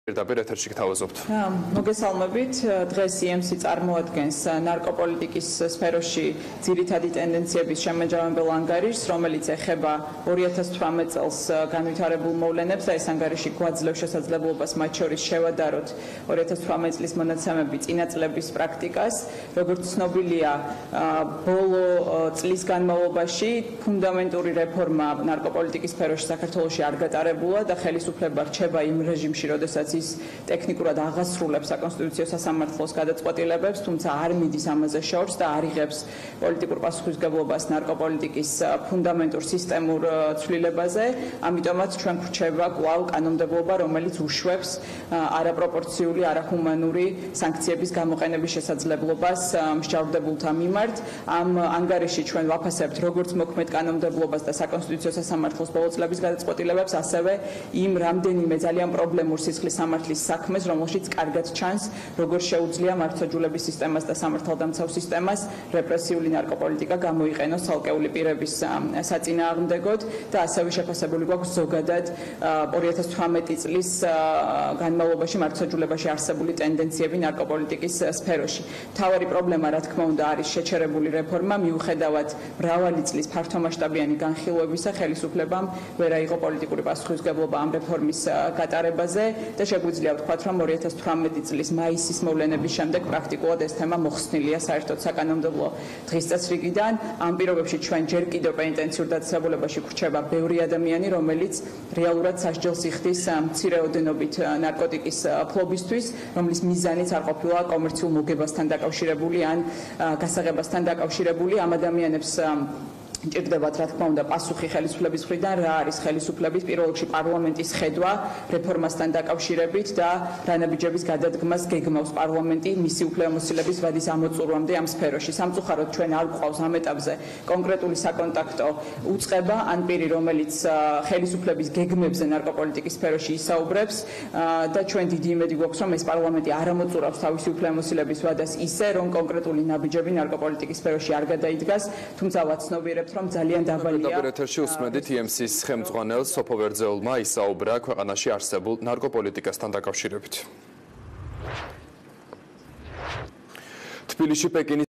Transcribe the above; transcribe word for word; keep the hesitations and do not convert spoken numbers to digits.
პირდაპირ ეთერში გთავაზობთ. მოგესალმებით. დღეს ი ემ სი წარმოადგენს ნარკოპოლიტიკის სფეროში ძირითადი ტენდენციების შემაჯამებელ ანგარიშს, რომელიც ეხება ორი ათას თვრამეტ წელს განვითარებულ მოვლენებს და ეს ანგარიში გვაძლევს შესაძლებლობას მათ შორის შევადაროთ ორი ათას თვრამეტ წლის მონაცემები წინა წლების პრაქტიკას. როგორც ცნობილია, ბოლო წლის განმავლობაში ფუნდამენტური რეფორმა ნარკოპოლიტიკის სფეროში საქართველოში არ გატარებულა და ხელისუფლება რჩება იმ რეჟიმში, როდესაც ის ტექნიკურად აღასრულებს საკონსტიტუციო სასამართლოს გადაწყვეტილებებს, თუმცა არ მიდის ამაზე შორს და არ იღებს პოლიტიკურ პასუხისმგებლობას ნარკოპოლიტიკის ფუნდამენტურ სისტემურ ცვლილებაზე. ამიტომაც ჩვენ გვრჩება კვლავ კანონმდებლობა, რომელიც უშვებს არაპროპორციული, არაჰუმანური სანქციების გამოყენების შესაძლებლობას მსჯავრდებულთა მიმართ. ამ ანგარიში ჩვენ ვაფასებთ როგორც მოქმედ კანონმდებლობას და საკონსტიტუციო სასამართლოს ბოლო წლების გადაწყვეტილებებს, ასევე იმ რამდენიმე ძალიან პრობლემურ სისხლის სამართლის საქმეს, რომელშიც კარგად ჩანს, როგორ შეუძლია მართლმსაჯულების სისტემას და სამართალდამცავ სისტემას რეპრესიული ნარკოპოლიტიკა გამოიყენოს ცალკეული პირების საწინააღმდეგოდ და ასევე შეფასებული გვაქვს ზოგადად ორი ათას თვრამეტი წლის განმავლობაში მართლმსაჯულებაში არსებული ტენდენციები ნარკოპოლიტიკის სფეროში. მთავარი პრობლემა, რა თქმა უნდა, არის შეჩერებული რეფორმა, მიუხედავად მრავალი წლის ფართომასშტაბიანი განხილვებისა, ხელისუფლებამ ვერ აიღო პოლიტიკური პასუხისმგებლობა ამ რეფორმის გატარებაზე და შეგვიძლია ვთქვათ, რომ ორი ათას თვრამეტი წლის მაისის მოვლენების შემდეგ პრაქტიკულად ეს თემა მოხსნილია საერთოდ საკანონმდებლო დღის წესრიგიდან. ამ პირობებში ჩვენ ჯერ კიდევ პენიტენციურ დაწესებულებაში გვრჩება ბევრი ადამიანი, რომელიც რეალურად სასჯელს იხდის მცირე ოდენობით ნარკოტიკის ფლობისთვის, რომლის მიზანიც არ ყოფილა კომერციულ მოგებასთან დაკავშირებული ან გასაღებასთან დაკავშირებული. ამ ადამიანებს ჭირდებათ, რა თქმა უნდა, პასუხი ხელისუფლების მხრიდან, რა არის ხელისუფლების პირველ რიგში პარლამენტის ხედვა რეფორმასთან დაკავშირებით და რა ნაბიჯების გადადგმას გეგმავს პარლამენტი მისი უფლებამოსილების ვადის ამოწურვამდე ამ სფეროში. სამწუხაროდ ჩვენ არ გვყავს ამ ეტაპზე კონკრეტული საკონტაქტო უწყება ან პირი, რომელიც ხელისუფლების გეგმებზე ნარკოპოლიტიკის სფეროში ისაუბრებს და ჩვენ დიდი იმედი გვაქვს, რომ ეს პარლამენტი არ ამოწურავს თავისი უფლებამოსილების ვადას ისე, რომ კონკრეტული ნაბიჯები ნარკოპოლიტიკის სფეროში არ გადაიდგას, თუმცა ვაცნობიერებთ, რომ ძალიან დაბალია. პირდაპირ ეთერში უსმენთ ი ემ სის ხელმძღვანელს სოფო ვერძეულმა ისაუბრა ქვეყანაში არსებულ ნარკოპოლიტიკასთან დაკავშირებით. თბილისში პეკინის